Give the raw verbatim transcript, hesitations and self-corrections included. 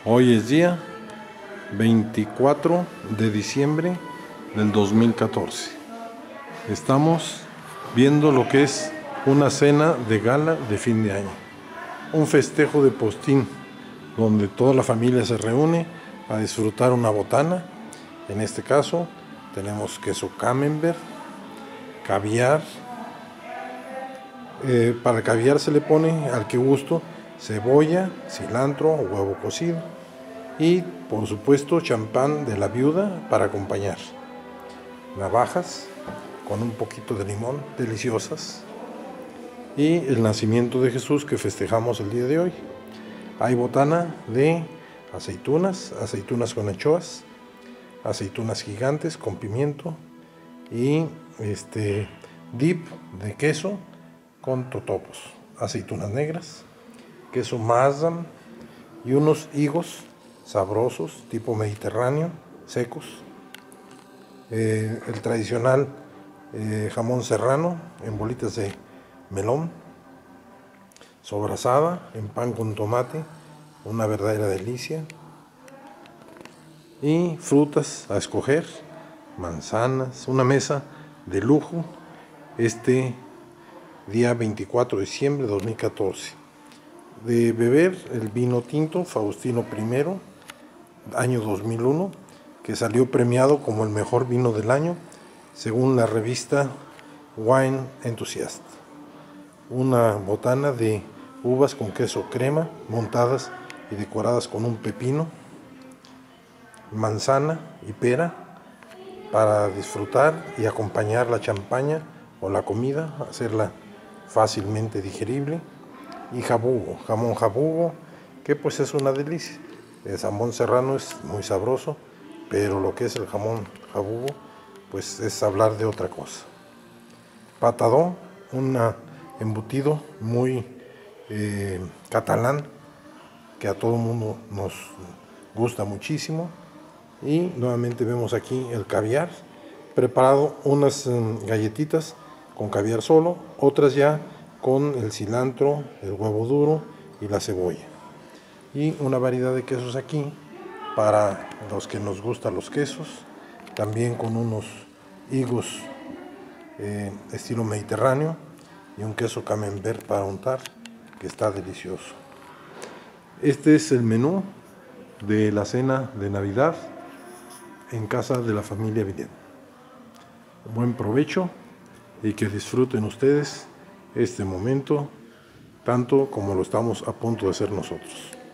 Hoy es día veinticuatro de diciembre del dos mil catorce. Estamos viendo lo que es una cena de gala de fin de año. Un festejo de postín donde toda la familia se reúne a disfrutar una botana. En este caso tenemos queso camembert, caviar. Eh, para el caviar se le pone al que gusto cebolla, cilantro, huevo cocido y por supuesto champán de la viuda para acompañar. Navajas con un poquito de limón, deliciosas. Y el nacimiento de Jesús que festejamos el día de hoy. Hay botana de aceitunas, aceitunas con anchoas, aceitunas gigantes con pimiento y este dip de queso con totopos, aceitunas negras, queso maasdam y unos higos sabrosos tipo mediterráneo, secos, eh, el tradicional eh, jamón serrano en bolitas de melón, sobrasada en pan con tomate, una verdadera delicia, y frutas a escoger, manzanas, una mesa de lujo este día veinticuatro de diciembre de dos mil catorce. De beber el vino tinto Faustino primero, año dos mil uno, que salió premiado como el mejor vino del año según la revista Wine Enthusiast. Una botana de uvas con queso crema montadas y decoradas con un pepino, manzana y pera para disfrutar y acompañar la champaña o la comida, hacerla fácilmente digerible. Y jabugo, jamón jabugo, que pues es una delicia. El jamón serrano es muy sabroso, pero lo que es el jamón jabugo pues es hablar de otra cosa. Patadón, un embutido muy eh, catalán que a todo el mundo nos gusta muchísimo. Y nuevamente vemos aquí el caviar, preparado unas um, galletitas con caviar solo, otras ya con el cilantro, el huevo duro y la cebolla. Y una variedad de quesos aquí para los que nos gustan los quesos, también con unos higos eh, estilo mediterráneo y un queso camembert para untar que está delicioso. Este es el menú de la cena de Navidad en casa de la familia Villén. Buen provecho y que disfruten ustedes este momento tanto como lo estamos a punto de hacer nosotros.